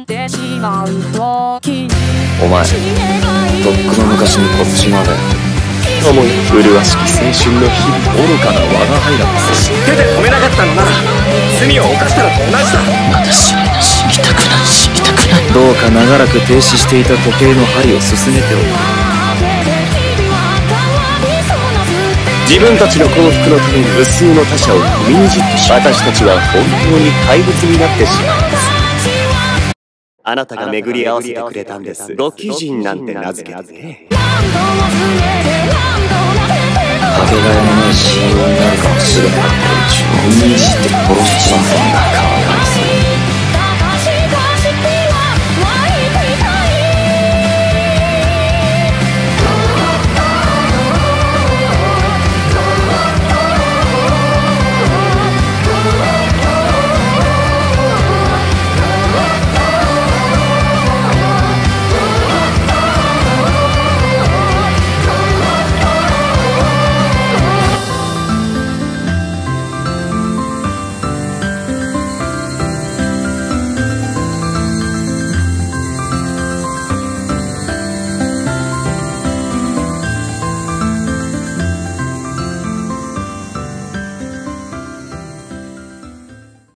お前とっくの昔にこっちまで共に麗しき青春の日々、 愚かな我が輩らです。 手で止めなかったのなら罪を犯したらと同じだ。 まだ死にたくない死にたくない。 どうか長らく停止していた時計の針を進めておく。 自分たちの幸福のために無数の他者を踏みにじってしまう。私たちは本当に怪物になってしまいます。あなたが巡り合わせてくれたんです。ご貴人なんて名付けてね。 かけがえのない死因になるかもしれない連中を踏みにじって殺しちまうんだ。